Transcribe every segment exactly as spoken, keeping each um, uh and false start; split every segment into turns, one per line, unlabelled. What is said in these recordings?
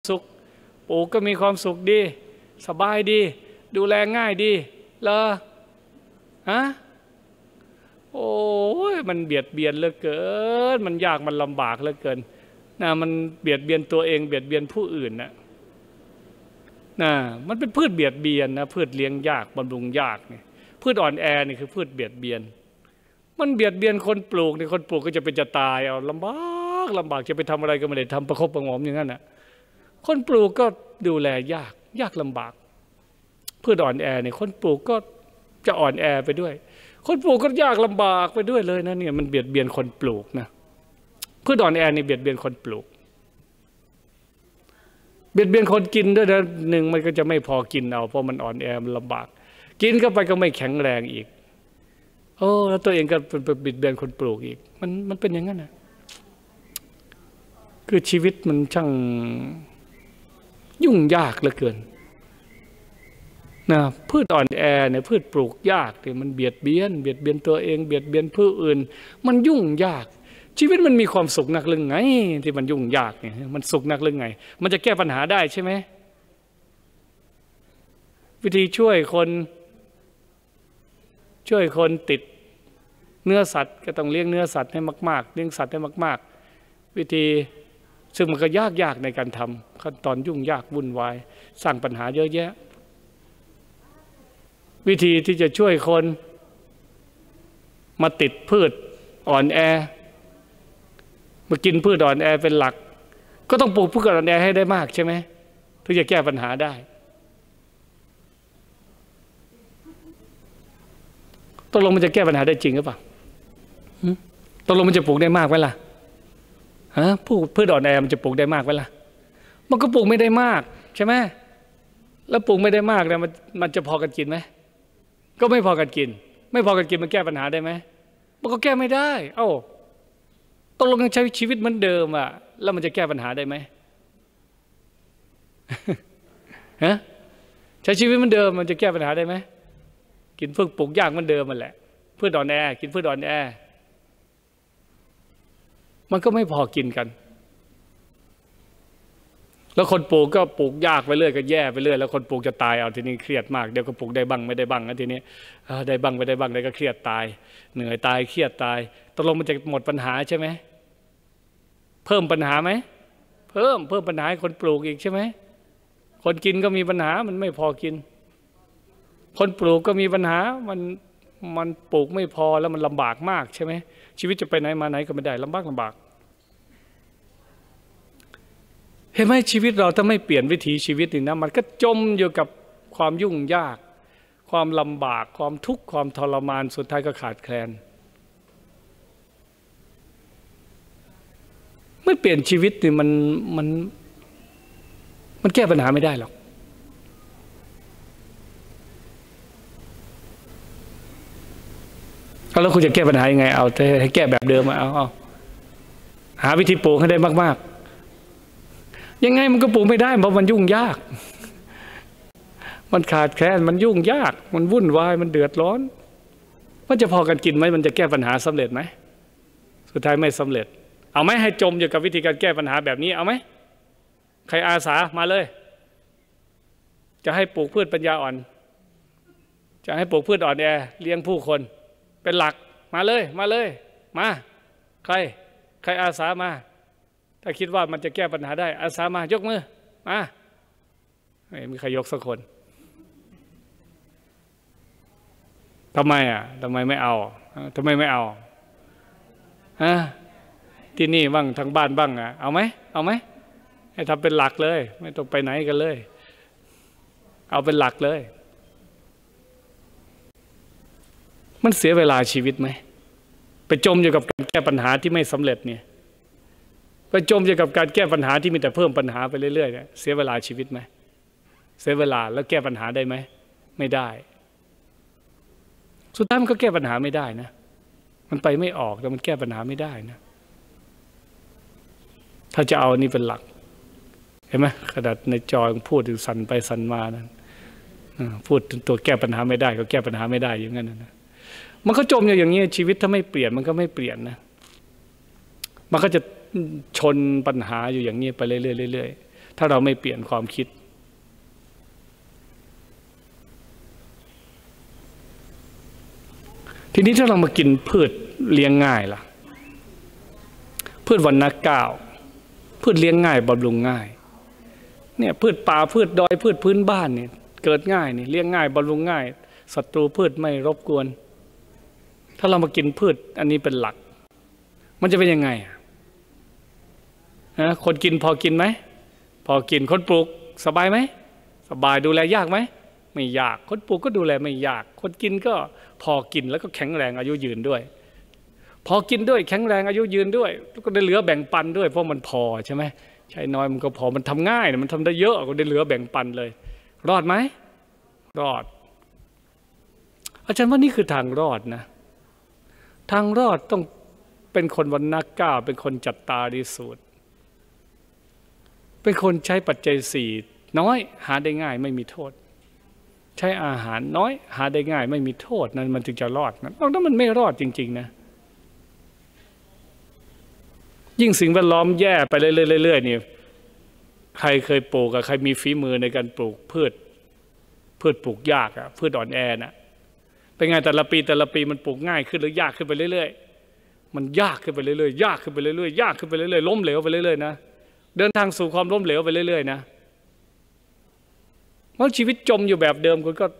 สุขปู่ก็มีความสุขดีสบายดีดูแลง่ายดีเหรอฮะโอ้ยมันเบียดเบียนเหลือเกินมันยากมันลำบากเหลือเกินนะมันเบียดเบียนตัวเองเบียดเบียนผู้อื่นนะนะมันเป็นพืชเบียดเบียนนะพืชเลี้ยงยากบำรุงยากเนี่ยพืชอ่อนแอนี่คือพืชเบียดเบียนมันเบียดเบียนคนปลูกนี่คนปลูกก็จะเป็นจะตายเอาลำบากลำบากจะไปทำอะไรก็ไม่ได้ทำประคบประงมอย่างนั้นนะคนปลูกก็ดูแลยากยากลำบากพืชอ่อนแอเนี่ยคนปลูกก็จะอ่อนแอไปด้วยคนปลูกก็ยากลำบากไปด้วยเลยนะเนี่ยมันเบียดเบียนคนปลูกนะพืชอ่อนแอนี่เบียดเบียนคนปลูกเบียดเบียนคนกินด้วยนะหนึ่งมันก็จะไม่พอกินเอาเพราะมันอ่อนแอมันลำบากกินเข้าไปก็ไม่แข็งแรงอีกโอ้แล้วตัวเองก็เป็นเบียดเบียนคนปลูกอีกมันมันเป็นอย่างนั้นนะคือชีวิตมันช่างยุ่งยากเหลือเกินนะพืชอ่อนแอเนี่ยพืชปลูกยากเนี่ยมันเบียดเบียนเบียดเบียนตัวเองเบียดเบียนผู้อื่นมันยุ่งยากชีวิตมันมีความสุขนักหรือไงที่มันยุ่งยากเนี่ยมันสุขนักหรือไงมันจะแก้ปัญหาได้ใช่ไหมวิธีช่วยคนช่วยคนติดเนื้อสัตว์ก็ต้องเลี้ยงเนื้อสัตว์ให้มากๆเลี้ยงสัตว์ให้มากๆวิธีซึ่งมันก็ยากยากในการทำขั้นตอนยุ่งยากวุ่นวายสร้างปัญหาเยอะแยะวิธีที่จะช่วยคนมาติดพืชอ่อนแอมากินพืชอ่อนแอเป็นหลักก็ต้องปลูกพืชอ่อนแอให้ได้มากใช่ไหมถึงจะแก้ปัญหาได้ตกลงมันจะแก้ปัญหาได้จริงหรือเปล่าตกลงมันจะปลูกได้มากไหมล่ะฮะพืชอ่อนแอมันจะปลูกได้มากไหมล่ะมันก็ปลูกไม่ได้มากใช่ไหมแล้วปลูกไม่ได้มากเนี่ยมันมันจะพอกันกินไหมก็ไม่พอกันกินไม่พอกันกินมันแก้ปัญหาได้ไหมมันก็แก้ไม่ได้เอ้าตกลงยังใช้ชีวิตเหมือนเดิมอ่ะแล้วมันจะแก้ปัญหาได้ไหมฮะใช้ชีวิตเหมือนเดิมมันจะแก้ปัญหาได้ไหมกินพืชปลูกยากเหมือนเดิมมันแหละพืชอ่อนแอกินพืชอ่อนแอมันก็ไม่พอกินกันแล้วคนปลูกก็ปลูกยากไปเรื่อยก็แย่ไปเรื่อยแล้วคนปลูกจะตายเอาทีนี้เครียดมากเดี๋ยวก็ปลูกได้บ้างไม่ได้บ้างแล้วทีนี้ได้บ้างไม่ได้บ้างได้ก็เครียดตายเหนื่อยตายเครียดตายตกลงมันจะหมดปัญหาใช่ไหมเพิ่มปัญหาไหมเพิ่มเพิ่มปัญหาให้คนปลูกอีกใช่ไหมคนกินก็มีปัญหามันไม่พอกินคนปลูกก็มีปัญหามันมันปลูกไม่พอแล้วมันลำบากมากใช่ไหมชีวิตจะไปไหนมาไหนก็ไม่ได้ลำบากลำบากเห็นไหมชีวิตเราถ้าไม่เปลี่ยนวิถีชีวิตนี่นะมันก็จมอยู่กับความยุ่งยากความลำบากความทุกข์ความทรมานสุดท้ายก็ขาดแคลนไม่เปลี่ยนชีวิตนี่มันมันมันแก้ปัญหาไม่ได้หรอกแล้วคุณจะแก้ปัญหายังไงเอาให้แก้แบบเดิมเอาเอาหาวิธีปลูกให้ได้มากๆยังไงมันก็ปลูกไม่ได้เพราะมันยุ่งยากมันขาดแคลนมันยุ่งยากมันวุ่นวายมันเดือดร้อนมันจะพอกันกินไหมมันจะแก้ปัญหาสำเร็จไหมสุดท้ายไม่สำเร็จเอาไหมให้จมอยู่กับวิธีการแก้ปัญหาแบบนี้เอาไหมใครอาสามาเลยจะให้ปลูกพืชปัญญาอ่อนจะให้ปลูกพืชอ่อนแอเลี้ยงผู้คนเป็นหลักมาเลยมาเลยมาใครใครอาสามาถ้าคิดว่ามันจะแก้ปัญหาได้อาสามายกมือมาไม่มีใครยกสักคนทำไมอ่ะทำไมไม่เอาทำไมไม่เอาฮะที่นี่บ้างทางบ้านบ้างอ่ะเอาไหมเอาไหมให้ทำเป็นหลักเลยไม่ต้องไปไหนกันเลยเอาเป็นหลักเลยมันเสียเวลาชีวิตไหมไปจมอยู่กับการแก้ปัญหาที่ไม่สำเร็จเนี่ยไปจมอยู่กับการแก้ปัญหาที่มีแต่เพิ่มปัญหาไปเรื่อยๆเนี่ยเสียเวลาชีวิตไหมเสียเวลาแล้วแก้ปัญหาได้ไหมไม่ได้สุดท้ายมันก็แก้ปัญหาไม่ได้นะมันไปไม่ออกแต่มันแก้ปัญหาไม่ได้นะถ้าจะเอานี่เป็นหลักเห็นไหมขนาดในจอพูดถึงสั่นไปสั่นมานั้นพูดถึงตัวแก้ปัญหาไม่ได้ก็แก้ปัญหาไม่ได้อย่างนั้นนะมันก็จมอยู่อย่างนี้ชีวิตถ้าไม่เปลี่ยนมันก็ไม่เปลี่ยนนะมันก็จะชนปัญหาอยู่อย่างนี้ไปเรื่อยๆถ้าเราไม่เปลี่ยนความคิดทีนี้ถ้าเรามากินพืชเลี้ยงง่ายล่ะพืชวรรณเก้าพืชเลี้ยงง่ายบำรุงง่ายเนี่ยพืชป่าพืชดอยพืชพื้นบ้านเนี่ยเกิดง่ายนี่เลี้ยงง่ายบำรุงง่ายศัตรูพืชไม่รบกวนถ้าเรามากินพืชอันนี้เป็นหลักมันจะเป็นยังไงนะคนกินพอกินไหมพอกินคนปลูกสบายไหมสบายดูแลยากไหมไม่ยากคนปลูกก็ดูแลไม่ยากคนกินก็พอกินแล้วก็แข็งแรงอายุยืนด้วยพอกินด้วยแข็งแรงอายุยืนด้วยแล้วก็ได้เหลือแบ่งปันด้วยเพราะมันพอใช่ไหมใช้น้อยมันก็พอมันทำง่ายมันทำได้เยอะก็ได้เหลือแบ่งปันเลยรอดไหมรอดอาจารย์ว่านี่คือทางรอดนะทางรอดต้องเป็นคนวรรณะเก้าเป็นคนจัตตาริสูตรเป็นคนใช้ปัจจัยสี่น้อยหาได้ง่ายไม่มีโทษใช้อาหารน้อยหาได้ง่ายไม่มีโทษนั้นมันถึงจะรอดนะถ้ามันไม่รอดจริงๆนะยิ่งสิ่งแวดล้อมแย่ไปเรื่อยๆนี่ใครเคยปลูกกับใครมีฝีมือในการปลูกพืชพืชปลูกยากอะพืชอ่อนแอนะเป็นไงแต่ละปีแต่ละปีมันปลูกง่ายขึ้นหรือยากขึ้นไปเรื่อยๆมันยากขึ้นไปเรื่อยๆยากขึ้นไปเรื่อยๆยากขึ้นไปเรื่อยๆล้มเหลวไปเรื่อยๆนะเดินทางสู่ความล้มเหลวไปเรื่อยๆนะเพราะชีวิตจมอยู่แบบเดิมคุณก็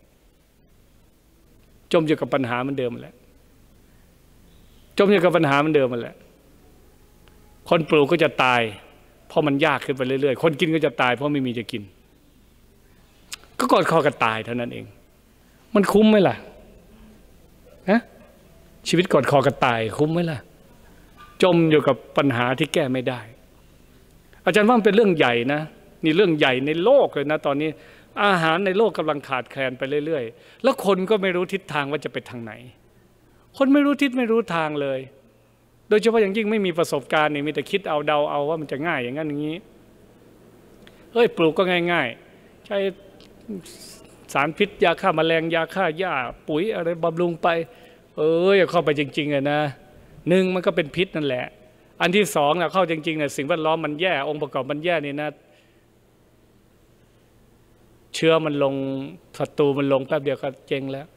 จมอยู่กับปัญหามันเดิมแหละจมอยู่กับปัญหามันเดิมมันแหละคนปลูกก็จะตายเพราะมันยากขึ้นไปเรื่อยๆคนกินก็จะตายเพราะไม่มีจะกินก็กอดคอกันตายเท่านั้นเองมันคุ้มไหมล่ะฮะชีวิตกอดคอกันตายคุ้มไหมล่ะจมอยู่กับปัญหาที่แก้ไม่ได้อาจารย์ว่ามันเป็นเรื่องใหญ่นะนี่เรื่องใหญ่ในโลกเลยนะตอนนี้อาหารในโลกกำลังขาดแคลนไปเรื่อยๆแล้วคนก็ไม่รู้ทิศทางว่าจะไปทางไหนคนไม่รู้ทิศไม่รู้ทางเลยโดยเฉพาะอย่างยิ่งไม่มีประสบการณ์นี่มีแต่คิดเอาเดาเอาว่ามันจะง่ายอย่างนั้นอย่างนี้เฮ้ยปลูกก็ง่ายๆใช้สารพิษยาฆ่าแมลงยาฆ่าหญ้าปุ๋ยอะไรบำรุงไปเอออย่าเข้าไปจริงๆเลยนะหนึ่งมันก็เป็นพิษนั่นแหละอันที่สองนะเข้าจริงๆเนี่ยสิ่งแวดล้อมมันแย่องค์ประกอบมันแย่นี่นะเชื้อมันลงศัตรูมันลงแป๊บเดียวก็เจ๊งแล้ว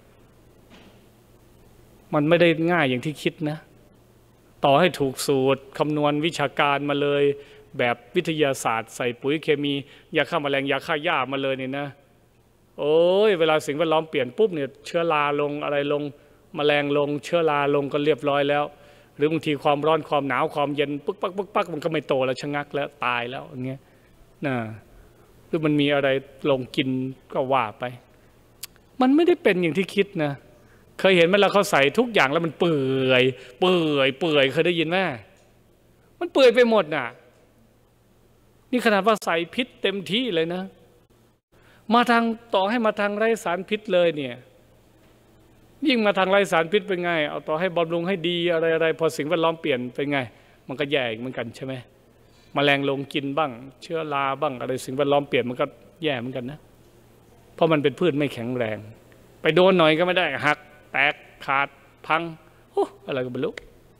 มันไม่ได้ง่ายอย่างที่คิดนะต่อให้ถูกสูตรคำนวณวิชาการมาเลยแบบวิทยาศาสตร์ใส่ปุ๋ยเคมียาฆ่าแมลงยาฆ่าหญ้ามาเลยเนี่ยนะโอ้ยเวลาสิ่งแวดล้อมเปลี่ยนปุ๊บเนี่ยเชื้อราลงอะไรลงแมลงลงเชื้อราลงก็เรียบร้อยแล้วหรือบางทีความร้อนความหนาวความเย็นปึ๊กปักปึ๊กปักมันก็ไม่โตแล้วชะงักแล้วตายแล้วอย่างเงี้ยนะหรือมันมีอะไรลงกินก็ว่าไปมันไม่ได้เป็นอย่างที่คิดนะเคยเห็นไหมล่ะเขาใส่ทุกอย่างแล้วมันเปื่อยเปื่อยเปื่อยเคยได้ยินไหมมันเปื่อยไปหมดน่ะนี่ขนาดว่าใส่พิษเต็มที่เลยนะมาทางต่อให้มาทางไร้สารพิษเลยเนี่ยยิ่งมาทางไร้สารพิษเป็นไงเอาต่อให้บำรุงให้ดีอะไรอะไรพอสิ่งแวดล้อมเปลี่ยนเป็นไงมันก็แย่เหมือนกันใช่ไหมแมลงลงกินบ้างเชื้อราบ้างอะไรสิ่งแวดล้อมเปลี่ยนมันก็แย่เหมือนกันนะเพราะมันเป็นพืชไม่แข็งแรงไปโดนหน่อยก็ไม่ได้หักแตกขาดพังโอ้อะไรก็ไม่รู้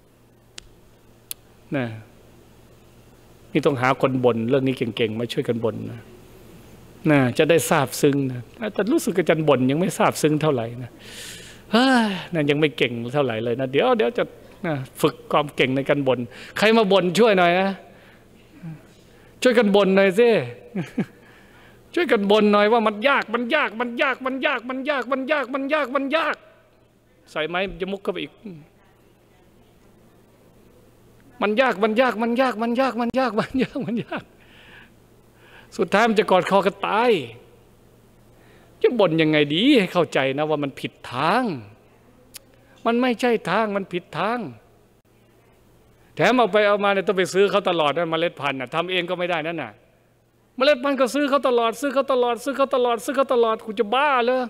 นะนี่ต้องหาคนบ่นเรื่องนี้เก่งๆมาช่วยกันบ่นนะนะจะได้ทราบซึ้งนะแต่รู้สึกอาจารย์บ่นยังไม่ทราบซึ้งเท่าไหร่นะเฮ้ยนั่นยังไม่เก่งเท่าไหร่เลยนะเดี๋ยวเดี๋ยวจะนะฝึกความเก่งในการบ่นใครมาบ่นช่วยหน่อยนะช่วยกันบ่นหน่อยสิช่วยกันบ่นหน่อยว่ามันยากมันยากมันยากมันยากมันยากมันยากมันยากมันยากใส่ไม้จะมุกเข้าไปอีกมันยากมันยากมันยากมันยากมันยากมันยากมันยากสุดท้ายมันจะกอดคอกันตายจะบ่นยังไงดีให้เข้าใจนะว่ามันผิดทางมันไม่ใช่ทางมันผิดทางแถมเอาไปเอามาเนี่ยต้องไปซื้อเขาตลอดนะเมล็ดพันธุ์นะทำเองก็ไม่ได้นั่นน่ะเมล็ดพันธุ์ก็ซื้อเขาตลอดซื้อเขาตลอดซื้อเขาตลอดซื้อเขาตลอดคุณจะบ้าเลย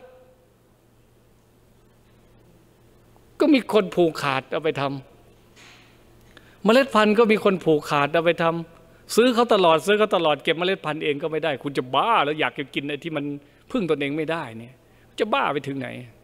ก็มีคนผูกขาดเอาไปทำเมล็ดพันธุ์ก็มีคนผูกขาดเอาไปทำซื้อเขาตลอดซื้อเขาตลอดเก็บเมล็ดพันธุ์เองก็ไม่ได้คุณจะบ้าแล้วอยากจะกินไอ้ที่มันพึ่งตนเองไม่ได้เนี่ยจะบ้าไปถึงไหน